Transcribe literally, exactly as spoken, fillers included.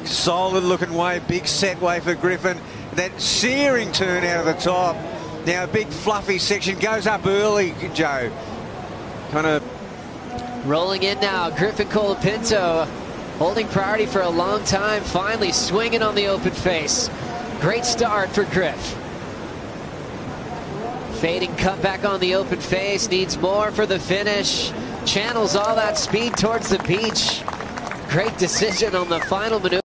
Solid looking way, big set way for Griffin. That searing turn out of the top. Now a big fluffy section goes up early, Joe. Kind of rolling in now. Griffin Colapinto holding priority for a long time, finally swinging on the open face. Great start for Griff. Fading cut back on the open face, needs more for the finish. Channels all that speed towards the beach. Great decision on the final maneuver.